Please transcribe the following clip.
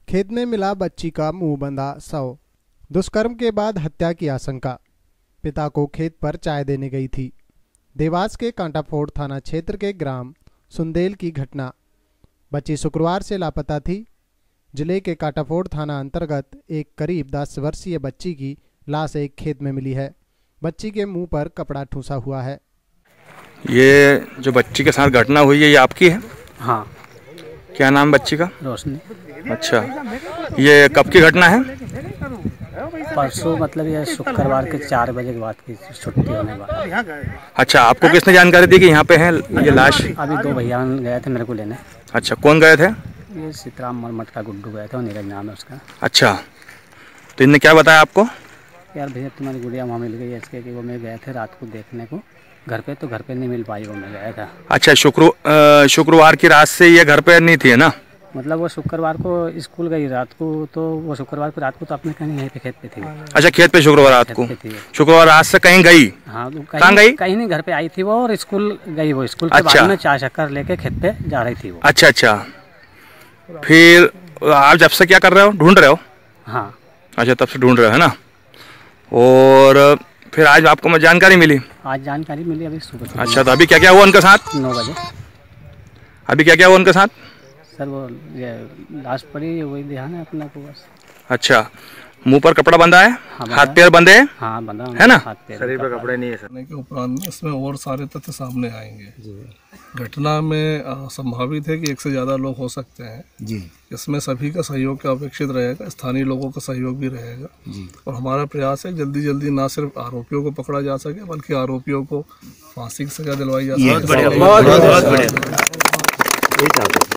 खेत में मिला बच्ची का मुंह बंधा शव। दुष्कर्म के बाद हत्या की आशंका। पिता को खेत पर चाय देने गई थी। देवास के कांटाफोड़ थाना क्षेत्र के ग्राम सुंदेल की घटना। बच्ची शुक्रवार से लापता थी। जिले के कांटाफोड़ थाना अंतर्गत एक करीब 10 वर्षीय बच्ची की लाश एक खेत में मिली है। बच्ची के मुंह पर कपड़ा ठूंसा हुआ है। ये जो बच्ची के साथ घटना हुई है ये आपकी है? हाँ। क्या नाम बच्ची का? रोशनी। अच्छा, ये कब की घटना है? परसों, मतलब ये शुक्रवार के 4 बजे के बाद की छुट्टी होने के बाद। अच्छा, आपको किसने जानकारी दी कि यहाँ पे है ये लाश? अभी 2 भैया गए थे मेरे को लेने। अच्छा, कौन गए थे? ये सीताराम मरमट का गुड्डू गए थे और नीरज नाम है उसका। अच्छा, तो इनने क्या बताया आपको? यार भैया तुम्हारी गुड़िया वहाँ मिल गई है इसके, कि वो मैं गए थे रात को देखने को घर पे, तो घर पे नहीं मिल पाई, वो मैं गया था। अच्छा, शुक्रवार की रात से ये घर पे नहीं थी, है ना? मतलब वो शुक्रवार को स्कूल गई रात को, तो वो शुक्रवार को रात को तो अपने कहीं यहीं पे खेत पे थी। अच्छा, खेत पे शुक्रवार रात को? शुक्रवार रात से कहीं गई? हाँ, कहाँ गई? कहीं नहीं, घर पे आई थी वो और स्कूल गई। वो स्कूल के बाद में चाय शक्कर लेके खेत पे जा रही थी वो। अच्छा अच्छा, फिर आप जब से क्या कर रहे हो? ढूंढ रहे हो? हाँ। अच्छा, तब से ढूंढ रहे हो, है ना? और फिर आज आपको मैं जानकारी मिली? आज जानकारी मिली अभी सुबह। अच्छा, तो अभी क्या क्या हुआ उनके साथ? 9 बजे। अभी क्या क्या हुआ उनके साथ? सर वो ये लाश पड़ी, वही ध्यान है अपने को बस। अच्छा, मुंह पर कपड़ा बंधा है? हाँ, हाथ पैर बंधे हैं? हाँ बंधा है ना? शरीर पे कपड़े नहीं है सर। के उपरांत में इसमें और सारे तथ्य सामने आएंगे। घटना में संभावित है कि एक से ज़्यादा लोग हो सकते हैं जी। इसमें सभी का सहयोग का अपेक्षित रहेगा, स्थानीय लोगों का सहयोग भी रहेगा जी। और हमारा प्रयास है जल्दी जल्दी ना सिर्फ आरोपियों को पकड़ा जा सके बल्कि आरोपियों को फांसी की सजा दिलवाई जा सके।